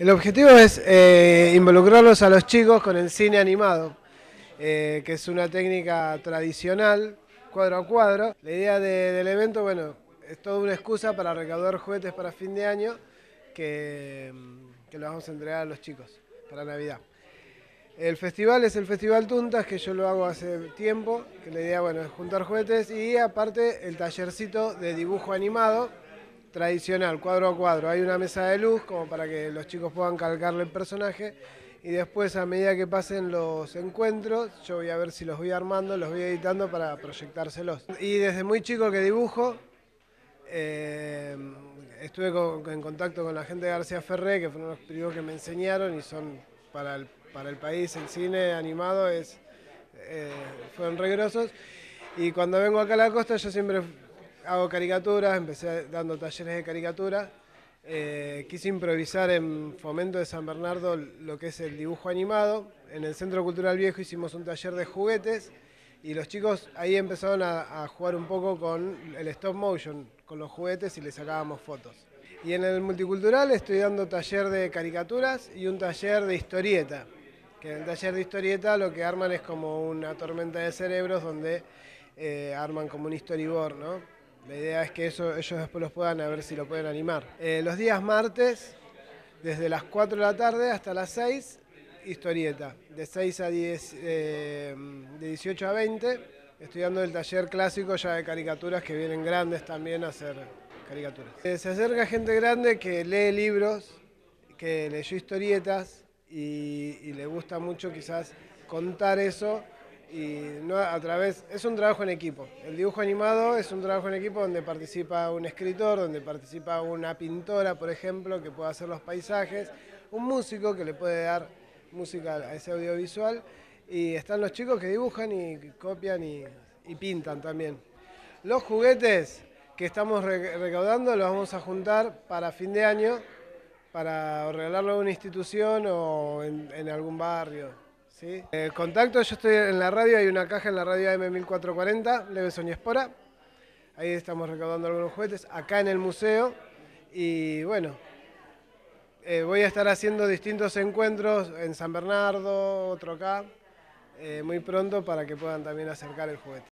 El objetivo es involucrarlos a los chicos con el cine animado, que es una técnica tradicional, cuadro a cuadro. La idea del evento, bueno, es toda una excusa para recaudar juguetes para fin de año que, que los vamos a entregar a los chicos para Navidad. El festival es el Festival Tuntas, que yo lo hago hace tiempo, que la idea, bueno, es juntar juguetes y aparte el tallercito de dibujo animado tradicional, cuadro a cuadro. Hay una mesa de luz como para que los chicos puedan calcarle el personaje y después a medida que pasen los encuentros, yo voy a ver si los voy armando, los voy editando para proyectárselos. Y desde muy chico que dibujo, eh, estuve en contacto con la gente de García Ferré, que fueron los primos que me enseñaron y son para el país el cine animado fueron regrosos. Y cuando vengo acá a la costa yo siempre hago caricaturas, empecé dando talleres de caricatura. Quise improvisar en Fomento de San Bernardo lo que es el dibujo animado. En el Centro Cultural Viejo hicimos un taller de juguetes y los chicos ahí empezaron a jugar un poco con el stop motion, con los juguetes y les sacábamos fotos. Y en el multicultural estoy dando taller de caricaturas y un taller de historieta. Que en el taller de historieta lo que arman es como una tormenta de cerebros donde arman como un storyboard, ¿no? La idea es que eso ellos después los puedan a ver si lo pueden animar. Los días martes, desde las 4 de la tarde hasta las 6, historieta. De 6 a 10, de 18 a 20, estoy dando el taller clásico ya de caricaturas que vienen grandes también a hacer caricaturas. Se acerca gente grande que lee libros, que leyó historietas y le gusta mucho quizás contar eso y no a través, es un trabajo en equipo. El dibujo animado es un trabajo en equipo donde participa un escritor, donde participa una pintora, por ejemplo, que puede hacer los paisajes, un músico que le puede dar música a ese audiovisual y están los chicos que dibujan y copian y pintan también. Los juguetes que estamos recaudando los vamos a juntar para fin de año para regalarlo a una institución o en algún barrio. ¿Sí? Contacto, yo estoy en la radio, hay una caja en la radio AM1440, Leve Soñespora. Ahí estamos recaudando algunos juguetes, acá en el museo. Y bueno, voy a estar haciendo distintos encuentros en San Bernardo, otro acá, muy pronto para que puedan también acercar el juguete.